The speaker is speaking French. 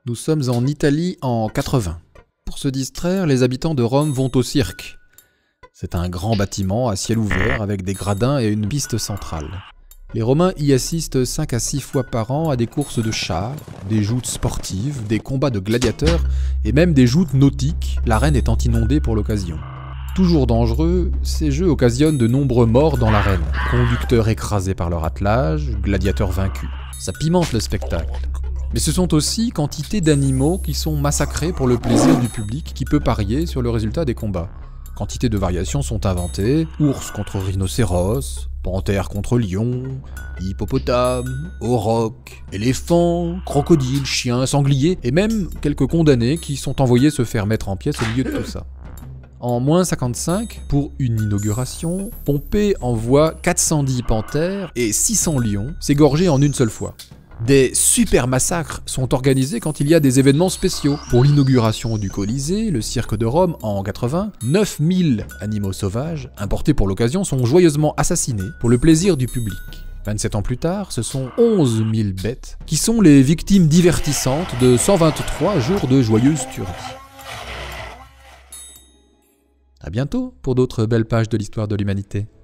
Nous sommes en Italie en 80. Pour se distraire, les habitants de Rome vont au cirque. C'est un grand bâtiment à ciel ouvert avec des gradins et une piste centrale. Les Romains y assistent 5 à 6 fois par an à des courses de chars, des joutes sportives, des combats de gladiateurs et même des joutes nautiques, l'arène étant inondée pour l'occasion. Toujours dangereux, ces jeux occasionnent de nombreux morts dans l'arène. Conducteurs écrasés par leur attelage, gladiateurs vaincus. Ça pimente le spectacle. Mais ce sont aussi quantité d'animaux qui sont massacrés pour le plaisir du public qui peut parier sur le résultat des combats. Quantité de variations sont inventées, ours contre rhinocéros, panthère contre lion, hippopotame, auroch, éléphant, crocodile, chien, sanglier, et même quelques condamnés qui sont envoyés se faire mettre en pièces au milieu de tout ça. En moins 55, pour une inauguration, Pompée envoie 410 panthères et 600 lions s'égorger en une seule fois. Des super massacres sont organisés quand il y a des événements spéciaux. Pour l'inauguration du Colisée, le cirque de Rome en 80, 9000 animaux sauvages, importés pour l'occasion, sont joyeusement assassinés pour le plaisir du public. 27 ans plus tard, ce sont 11 000 bêtes qui sont les victimes divertissantes de 123 jours de joyeuse tuerie. À bientôt pour d'autres belles pages de l'histoire de l'humanité.